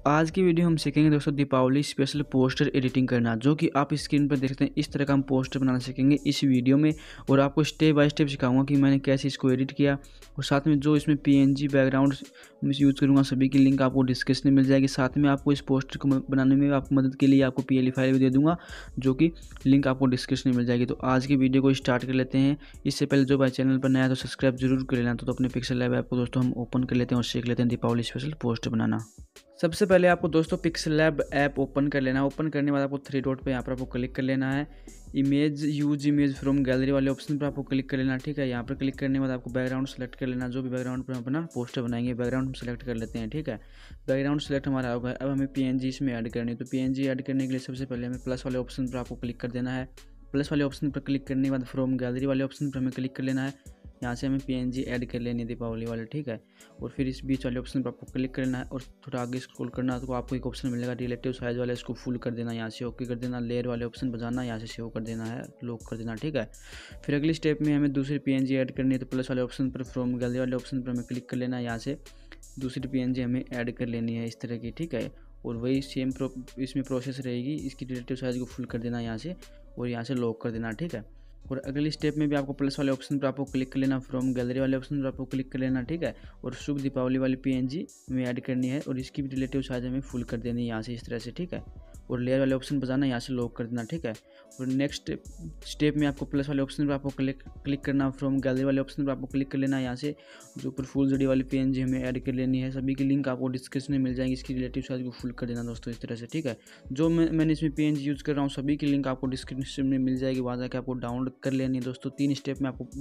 आज की वीडियो हम सीखेंगे दोस्तों दीपावली स्पेशल पोस्टर एडिटिंग करना, जो कि आप स्क्रीन पर देख सकते हैं। इस तरह का हम पोस्टर बनाना सीखेंगे इस वीडियो में और आपको स्टेप बाय स्टेप सिखाऊंगा कि मैंने कैसे इसको एडिट किया। और साथ में जो इसमें पीएनजी बैकग्राउंड यूज़ करूँगा सभी की लिंक आपको डिस्क्रिप्शन में मिल जाएगी। साथ में आपको इस पोस्टर को बनाने में आपको मदद के लिए आपको पीएलई फाइल भी दे दूँगा, जो कि लिंक आपको डिस्क्रिप्शन में मिल जाएगी। तो आज की वीडियो को स्टार्ट कर लेते हैं। इससे पहले जो भाई चैनल पर नया है तो सब्सक्राइब जरूर कर लेना। तो अपने पिक्सल लैब ऐप को दोस्तों हम ओपन कर लेते हैं और सीख लेते हैं दीपावली स्पेशल पोस्टर बनाना। सबसे पहले आपको दोस्तों पिक्सल लैब ऐप ओपन कर लेना है। ओपन करने के बाद आपको थ्री डॉट पे यहाँ पर आपको क्लिक कर लेना है। Image use image from gallery वाले ऑप्शन पर आपको क्लिक कर लेना है। ठीक है, यहाँ पर क्लिक करने के बाद आपको बैकग्राउंड सेलेक्ट कर लेना, जो भी बैकग्राउंड पर हम अपना पोस्टर बनाएंगे बैकग्राउंड हम सेलेक्ट कर लेते हैं। ठीक है, बैकग्राउंड सेलेक्ट हमारा होगा। अब हमें पीएनजी इसमें ऐड करनी है। तो पीएनजी ऐड करने के लिए सबसे पहले हमें प्लस वाले ऑप्शन पर आपको क्लिक कर देना है। प्लस वाले ऑप्शन पर क्लिक करने के बाद फ्रॉम गैलरी वाले ऑप्शन पर हमें क्लिक कर लेना है। यहाँ से हमें पीएनजी ऐड कर लेनी है दीपावली वाले। ठीक है, और फिर इस बीच वाले ऑप्शन पर आपको क्लिक करना है और थोड़ा आगे स्क्रॉल करना है तो आपको एक ऑप्शन मिलेगा रिलेटिव साइज वाला, इसको फुल कर देना, यहाँ से ओके कर देना। लेयर वाले ऑप्शन पर जाना, यहाँ से सेव कर देना है, लॉक कर देना। ठीक है, फिर अगली स्टेप में हमें दूसरी पीएनजी ऐड करनी है। तो प्लस वाले ऑप्शन पर फ्रॉम गैलरी वाले ऑप्शन पर हमें क्लिक कर लेना है। यहाँ से दूसरी पीएनजी हमें ऐड कर लेनी है इस तरह की। ठीक है, और वही सेम इसमें प्रोसेस रहेगी। इसकी रिलेटिव साइज को फुल कर देना यहाँ से और यहाँ से लॉक कर देना। ठीक है, और अगली स्टेप में भी आपको प्लस वाले ऑप्शन पर आपको क्लिक कर लेना, फ्रॉम गैलरी वाले ऑप्शन पर आपको क्लिक कर लेना। ठीक है, और शुभ दीपावली वाली पीएनजी हमें ऐड करनी है और इसकी भी रिलेटिव साइज हमें फुल कर देनी है यहाँ से इस तरह से। ठीक है, और लेयर वाले ऑप्शन पर जाना, यहाँ से लॉक कर देना। ठीक है, और नेक्स्ट स्टेप में आपको प्लस वाले ऑप्शन पर आपको क्लिक करना, फ्रॉम गैलरी वाले ऑप्शन पर आपको क्लिक कर लेना। यहाँ से जो ऊपर फुल जड़ी वाली पीएनजी हमें ऐड कर लेनी है। सभी की लिंक आपको डिस्क्रिप्शन में मिल जाएगी। इसकी रिलेटिव साइज को फुल कर देना दोस्तों इस तरह से। ठीक है, जो मैंने इसमें पीएनजी यूज़ कर रहा हूँ सभी की लिंक आपको डिस्क्रिप्शन में मिल जाएगी, वहाँ जाकर आपको डाउनलोड कर लेनी है दोस्तों। तीन स्टेप में आपको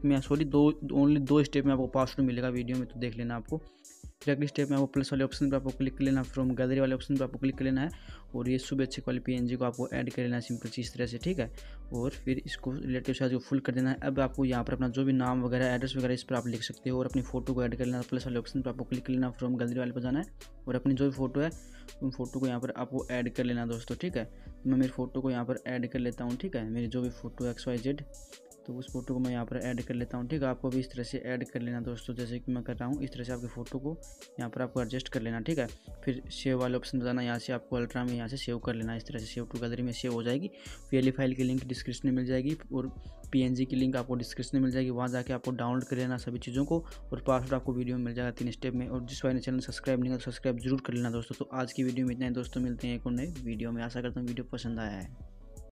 ओनली दो स्टेप में आपको पासवर्ड मिलेगा वीडियो में, तो देख लेना आपको। फिर अगली स्टेप में आपको प्लस वाले ऑप्शन पर आपको क्लिक कर लेना, फ्रॉम गैलरी वाले ऑप्शन पर आपको क्लिक कर लेना है और ये शुभ अच्छे वाली पीएनजी को आपको ऐड कर लेना है सिंपल सी इस तरह से। ठीक है, और फिर इसको रिलेटिव साइज को फुल कर देना है। अब आपको यहाँ पर अपना जो भी नाम वगैरह एड्रेस वगैरह इस पर आप लिख सकते हो और अपनी फोटो को ऐड कर लेना। प्लस वाले ऑप्शन पर आपको क्लिक कर लेना, फ्रॉम गैलरी वाले पर जाना है और अपनी जो भी फोटो है उन फोटो को यहाँ पर आपको ऐड कर लेना दोस्तों। ठीक है, तो मैं मेरी फोटो को यहाँ पर ऐड कर लेता हूँ। ठीक है, मेरी जो भी फोटो है XYZ, तो उस फोटो को मैं यहाँ पर ऐड कर लेता हूँ। ठीक है, आपको भी इस तरह से ऐड कर लेना दोस्तों, जैसे कि मैं कर रहा हूँ इस तरह से आपकी फ़ोटो को यहाँ पर आपको एडजस्ट कर लेना। ठीक है, फिर सेव वाले ऑप्शन बताना, यहाँ से आपको अल्ट्रा में यहाँ से सेव कर लेना। इस तरह से सेव टू गैलरी में सेव हो जाएगी। पीएलई फाइल की लिंक डिस्क्रिप्शन में मिल जाएगी और पीएनजी की लिंक आपको डिस्क्रिप्शन में मिल जाएगी, वहाँ जाके आपको डाउनलोड कर लेना सभी चीज़ों को और पासवर्ड आपको वीडियो में मिल जाएगा 3 स्टेप में। और जिस भाई ने चैनल सब्सक्राइब नहीं किया तो सब्सक्राइब जरूर कर लेना दोस्तों। तो आज की वीडियो में इतना ही दोस्तों, मिलते हैं एक और नई वीडियो में। आशा करता हूँ वीडियो पसंद आया है।